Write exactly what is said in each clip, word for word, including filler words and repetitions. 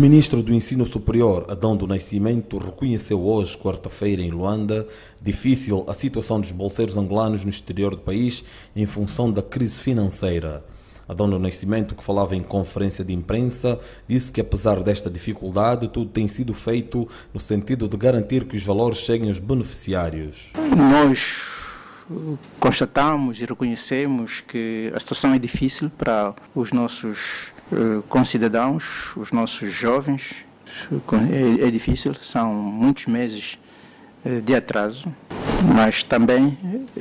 ministro do Ensino Superior, Adão do Nascimento, reconheceu hoje, quarta-feira, em Luanda, difícil a situação dos bolseiros angolanos no exterior do país em função da crise financeira. Adão do Nascimento, que falava em conferência de imprensa, disse que apesar desta dificuldade, tudo tem sido feito no sentido de garantir que os valores cheguem aos beneficiários. Nós constatamos e reconhecemos que a situação é difícil para os nossos concidadãos, os nossos jovens. É, é difícil, são muitos meses de atraso, mas também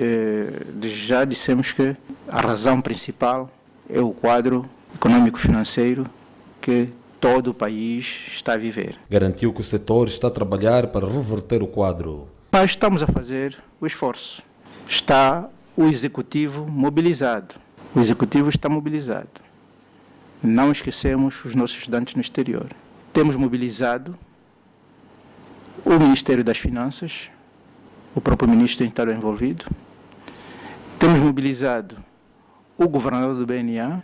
já dissemos que a razão principal é o quadro econômico-financeiro que todo o país está a viver. Garantiu que o setor está a trabalhar para reverter o quadro. Nós estamos a fazer o esforço. Está o Executivo mobilizado. O Executivo está mobilizado. Não esquecemos os nossos estudantes no exterior. Temos mobilizado o Ministério das Finanças, o próprio ministro tem estado envolvido. Temos mobilizado o governador do B N A.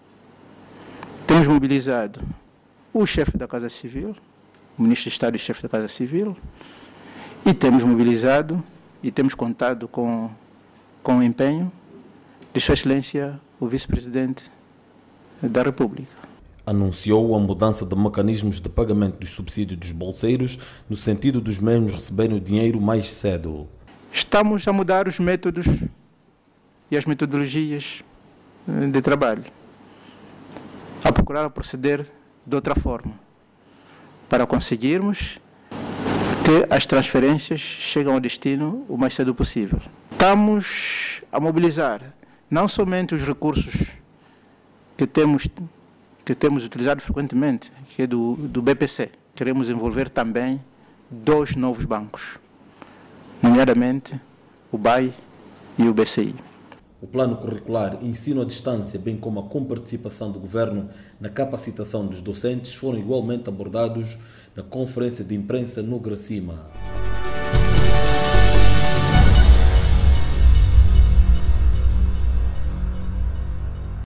Temos mobilizado o chefe da Casa Civil, o ministro de Estado e chefe da Casa Civil. E temos mobilizado e temos contado com, com o empenho de Sua Excelência, o vice-presidente da República. Anunciou a mudança de mecanismos de pagamento dos subsídios dos bolseiros no sentido dos mesmos receberem o dinheiro mais cedo. Estamos a mudar os métodos e as metodologias de trabalho, a procurar proceder de outra forma, para conseguirmos que as transferências cheguem ao destino o mais cedo possível. Estamos a mobilizar não somente os recursos que temos, que temos utilizado frequentemente, que é do, do B P C. Queremos envolver também dois novos bancos, nomeadamente o B A E e o B C I. O plano curricular Ensino à Distância, bem como a comparticipação do Governo na capacitação dos docentes, foram igualmente abordados na conferência de imprensa no Gracima.